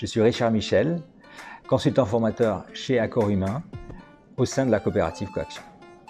Je suis Richard Michel, consultant formateur chez Accord Humain au sein de la coopérative Coaction.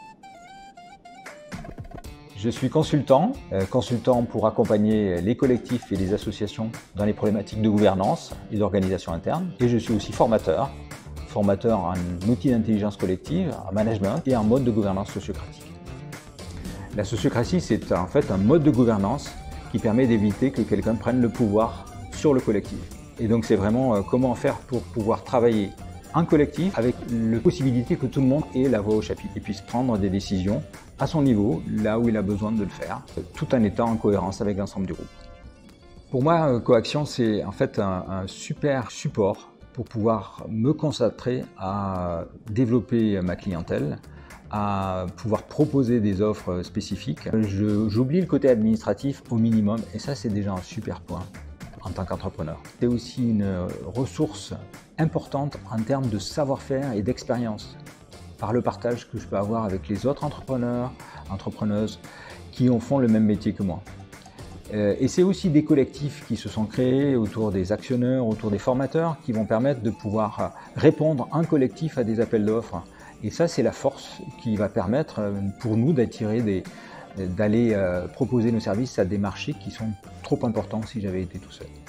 Je suis consultant pour accompagner les collectifs et les associations dans les problématiques de gouvernance et d'organisation interne. Et je suis aussi formateur en outils d'intelligence collective, en management et en mode de gouvernance sociocratique. La sociocratie, c'est en fait un mode de gouvernance qui permet d'éviter que quelqu'un prenne le pouvoir sur le collectif. Et donc c'est vraiment comment faire pour pouvoir travailler en collectif avec la possibilité que tout le monde ait la voix au chapitre et puisse prendre des décisions à son niveau, là où il a besoin de le faire, tout en étant en cohérence avec l'ensemble du groupe. Pour moi, Coaction, c'est en fait un super support pour pouvoir me concentrer à développer ma clientèle, à pouvoir proposer des offres spécifiques. J'oublie le côté administratif au minimum et ça, c'est déjà un super point en tant qu'entrepreneur. C'est aussi une ressource importante en termes de savoir-faire et d'expérience par le partage que je peux avoir avec les autres entrepreneurs, entrepreneuses qui font le même métier que moi. Et c'est aussi des collectifs qui se sont créés autour des actionneurs, autour des formateurs qui vont permettre de pouvoir répondre en collectif à des appels d'offres. Et ça, c'est la force qui va permettre pour nous d'aller proposer nos services à des marchés qui sont trop importants si j'avais été tout seul.